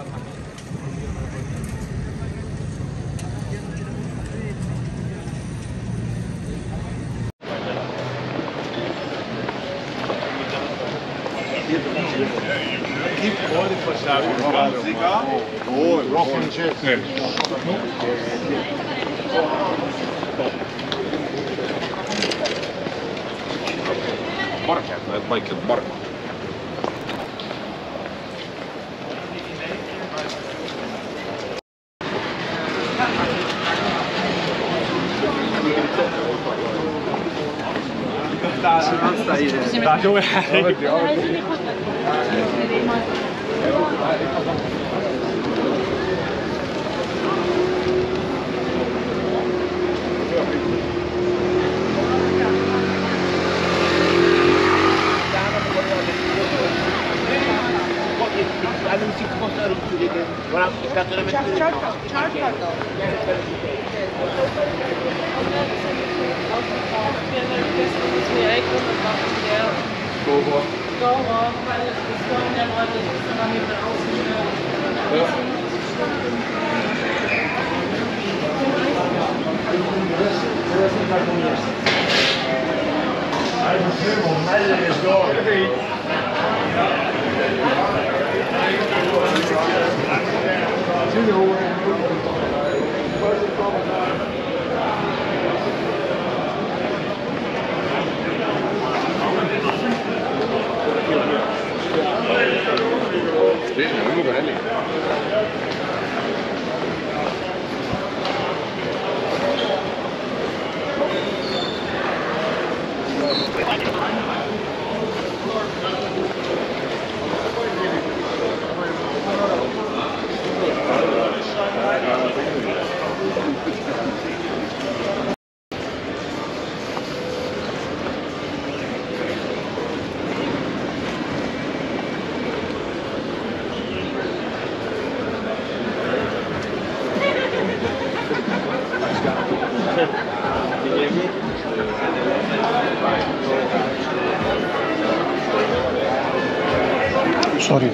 Mark, het lijkt het Mark. Daar zo Sorry.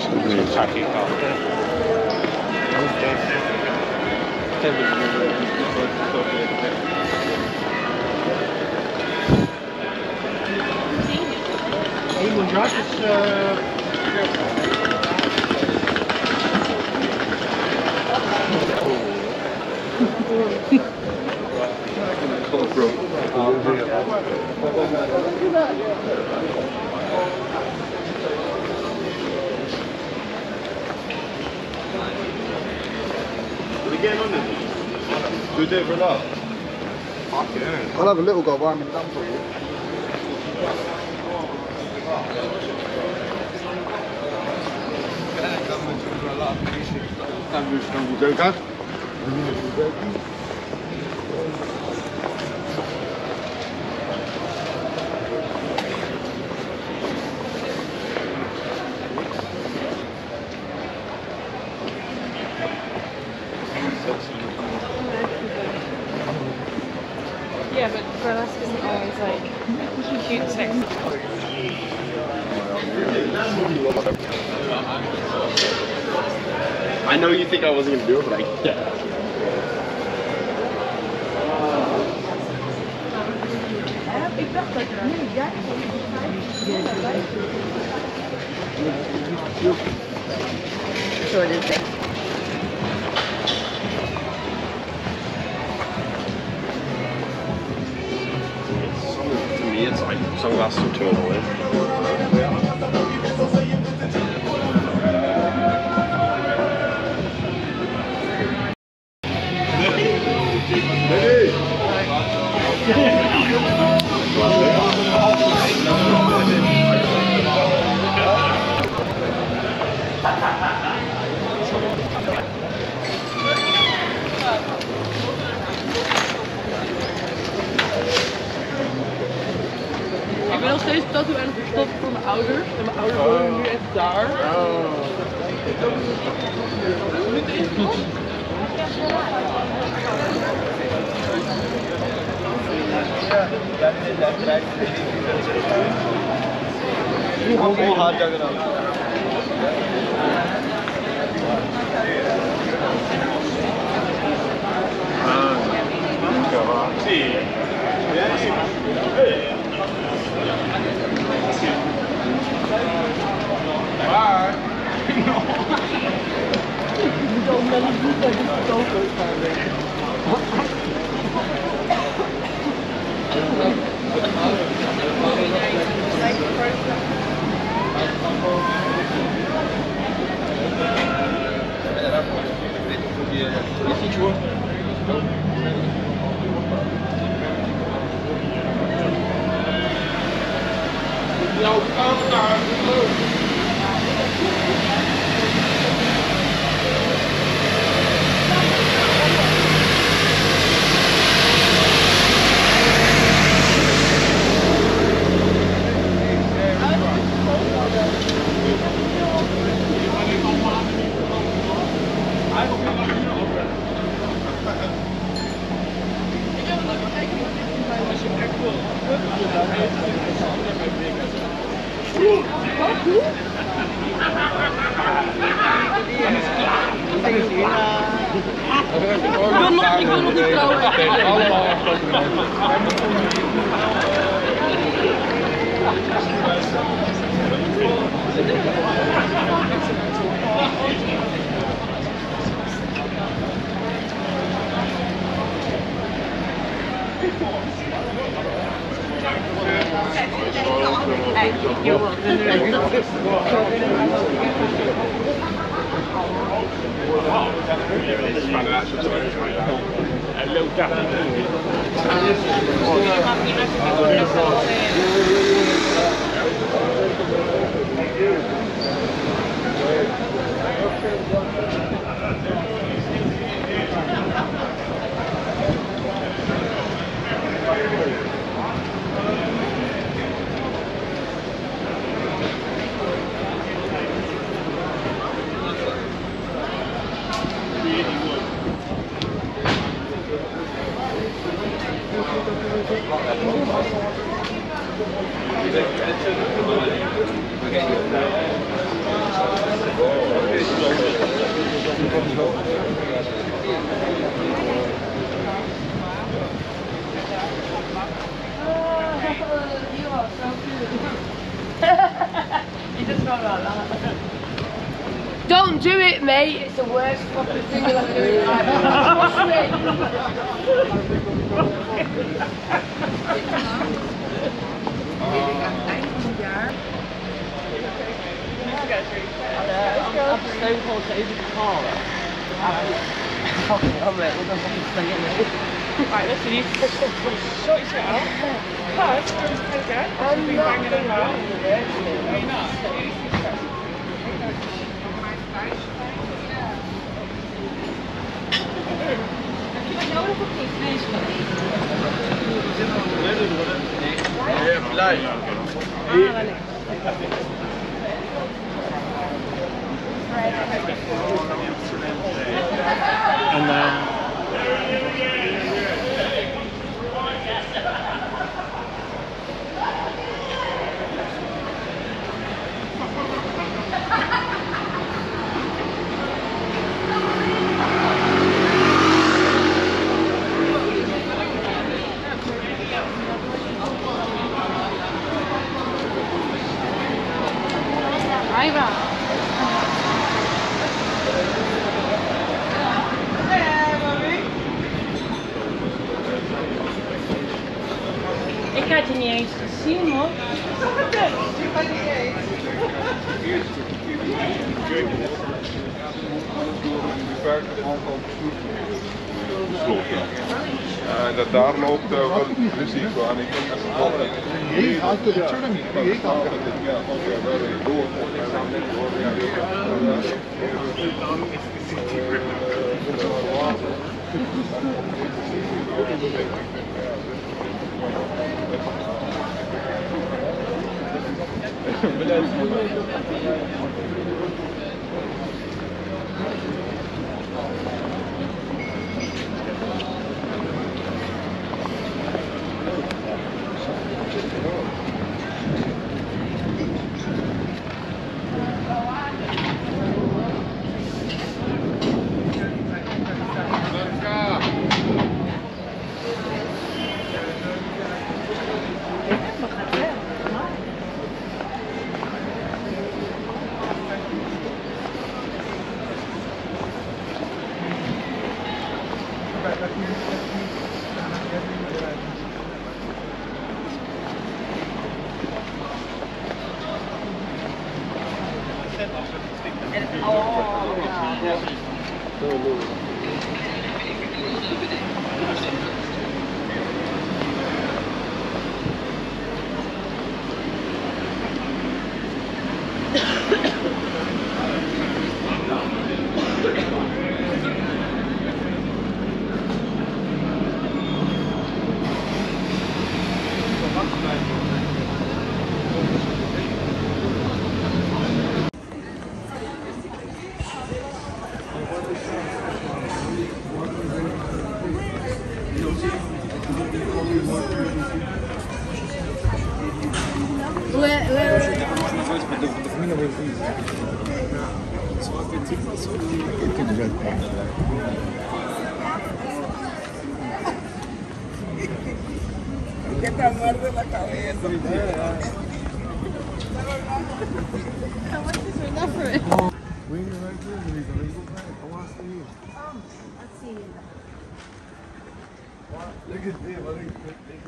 Do it for love. I'll have a little go warm and down for you. Yeah, but burlesque isn't always like cute sex. I know you think I wasn't gonna do it, but I Ik dacht dat het nu jij Zo, dit is echt. To me, it's like sunglasses are too away. Ik ben nog steeds tattoo aan het verstoppen voor mijn ouders. En mijn ouders wonen nu echt daar. Ik wil nog niet trouwen. Don't do it, mate. It's the worst fucking thing I've ever doing. Trust me. Stone cold to over the car. Fucking hell, mate. What the fuck is staying in there? Right, listen, you sort yourself out. First, go to the again. I've been banging it around. Are you not? And then ik had je niet eens gezien, hoor. Daar loopt wel risico aan. Ik denk dat het wel Que te muerde la cabeza. How much is enough for it? Let's see. Look at them, I think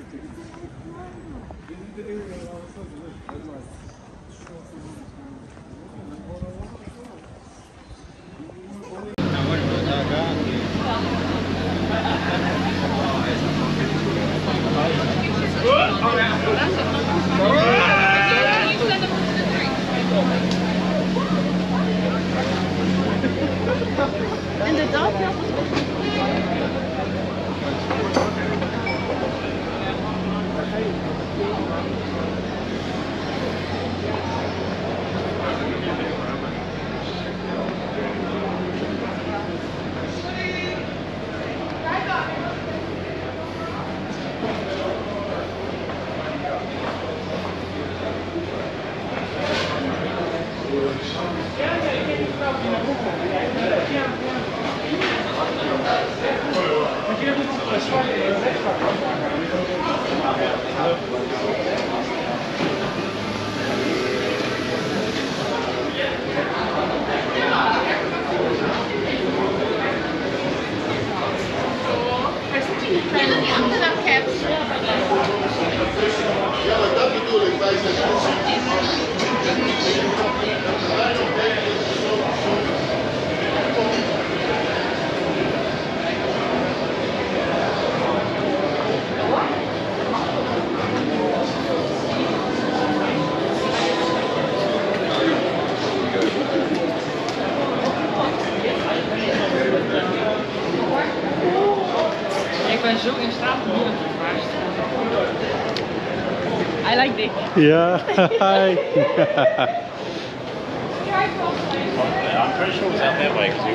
Inderdaad, ja. Amsterdam caps. Ja, maar dat bedoel ik. Wij zijn Ik ben zo in staat om hier te vast. I like this. Yeah. Hi. I'm pretty sure it was out that way because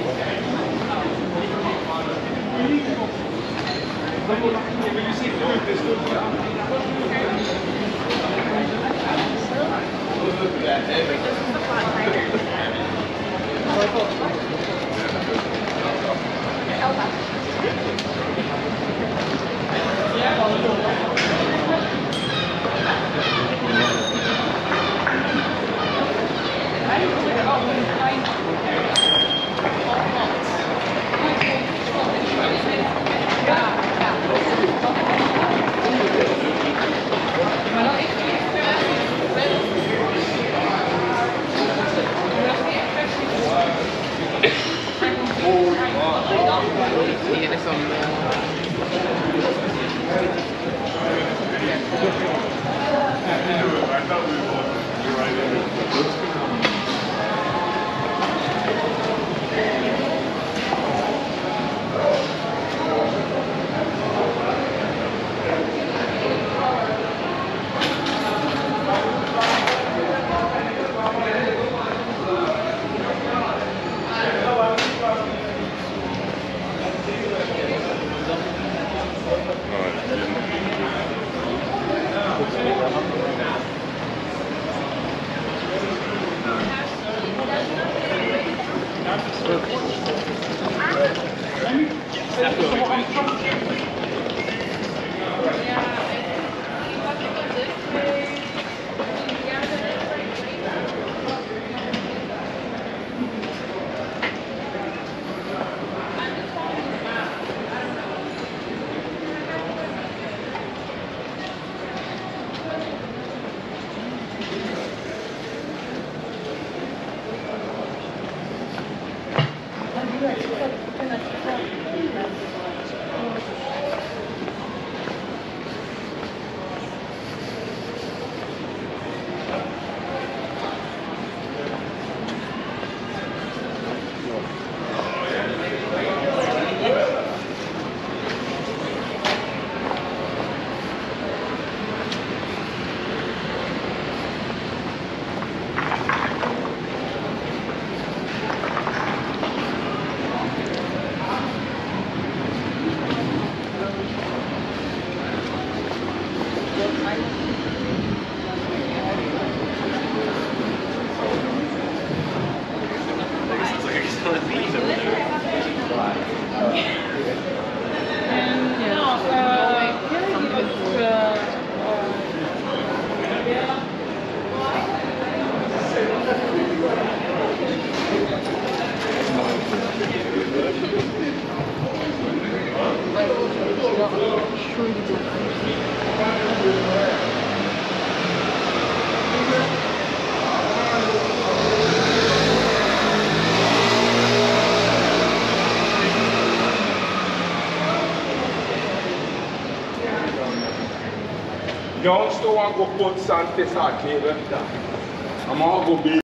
Don't still want to go put sand this hard table. I'm all go be.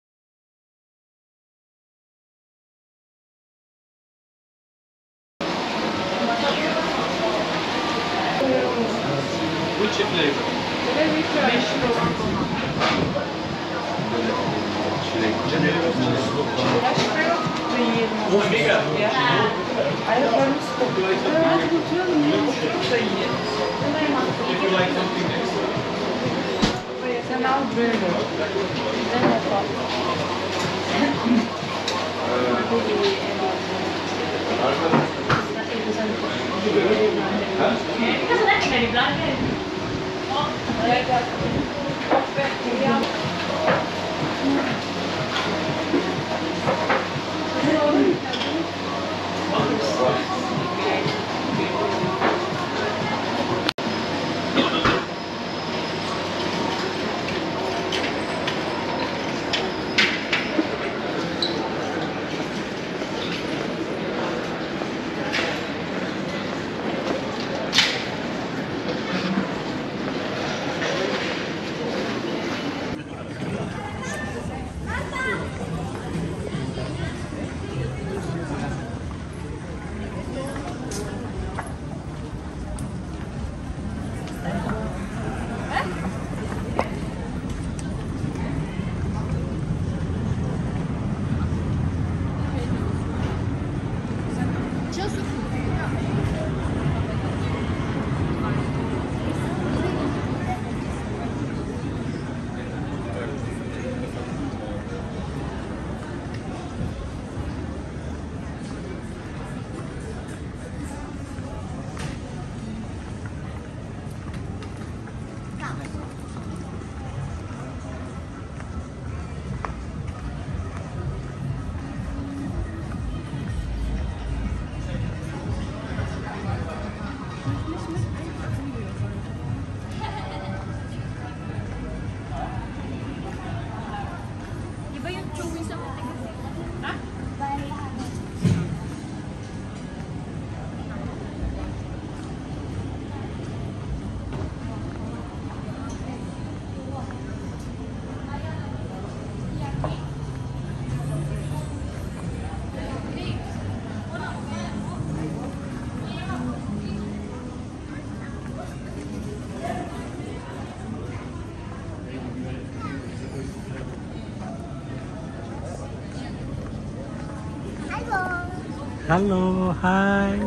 Which flavor? Mega. If you like something next. Canal burger. Hello, hi.